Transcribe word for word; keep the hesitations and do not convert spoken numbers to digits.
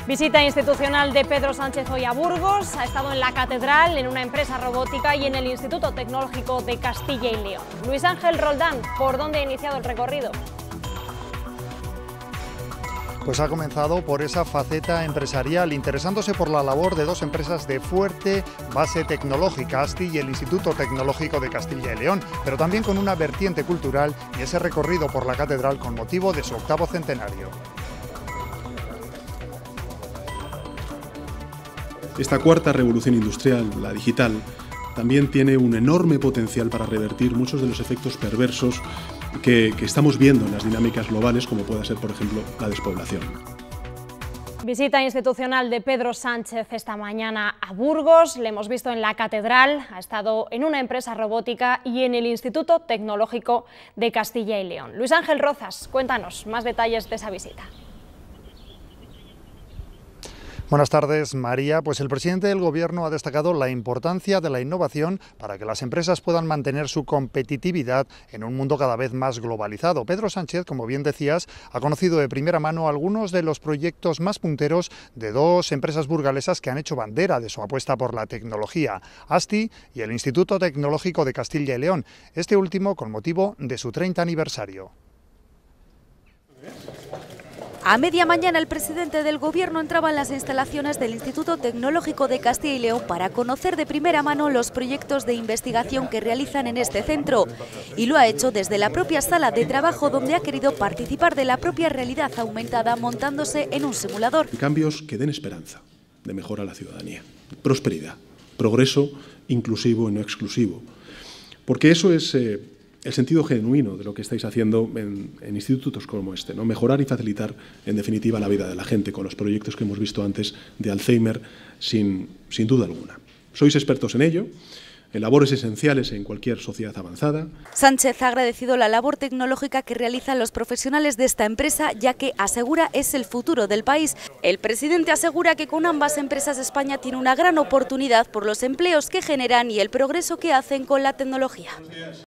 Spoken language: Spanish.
Visita institucional de Pedro Sánchez hoy a Burgos, ha estado en la Catedral, en una empresa robótica y en el Instituto Tecnológico de Castilla y León. Luis Ángel Roldán, ¿por dónde ha iniciado el recorrido? Pues ha comenzado por esa faceta empresarial, interesándose por la labor de dos empresas de fuerte base tecnológica, ASTI y el Instituto Tecnológico de Castilla y León, pero también con una vertiente cultural y ese recorrido por la Catedral con motivo de su octavo centenario. Esta cuarta revolución industrial, la digital, también tiene un enorme potencial para revertir muchos de los efectos perversos que, que estamos viendo en las dinámicas globales, como pueda ser, por ejemplo, la despoblación. Visita institucional de Pedro Sánchez esta mañana a Burgos, le hemos visto en la Catedral, ha estado en una empresa robótica y en el Instituto Tecnológico de Castilla y León. Luis Ángel Rozas, cuéntanos más detalles de esa visita. Buenas tardes, María. Pues el presidente del Gobierno ha destacado la importancia de la innovación para que las empresas puedan mantener su competitividad en un mundo cada vez más globalizado. Pedro Sánchez, como bien decías, ha conocido de primera mano algunos de los proyectos más punteros de dos empresas burgalesas que han hecho bandera de su apuesta por la tecnología, ASTI y el Instituto Tecnológico de Castilla y León, este último con motivo de su treinta aniversario. A media mañana el presidente del Gobierno entraba en las instalaciones del Instituto Tecnológico de Castilla y León para conocer de primera mano los proyectos de investigación que realizan en este centro. Y lo ha hecho desde la propia sala de trabajo, donde ha querido participar de la propia realidad aumentada montándose en un simulador. Cambios que den esperanza de mejora a la ciudadanía, prosperidad, progreso inclusivo y no exclusivo. Porque eso es Eh, el sentido genuino de lo que estáis haciendo en, en institutos como este, ¿no? Mejorar y facilitar, en definitiva, la vida de la gente con los proyectos que hemos visto antes de Alzheimer, sin, sin duda alguna. Sois expertos en ello, en labores esenciales en cualquier sociedad avanzada. Sánchez ha agradecido la labor tecnológica que realizan los profesionales de esta empresa, ya que asegura es el futuro del país. El presidente asegura que con ambas empresas España tiene una gran oportunidad por los empleos que generan y el progreso que hacen con la tecnología.